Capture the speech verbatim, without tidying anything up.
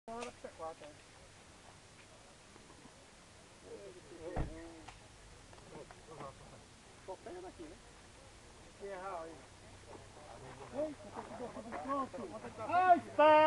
Hora pra quatro, né? Só pega daqui, né? Aqui é errar aí. Eita, tem que deixar de pronto. Ai, espera!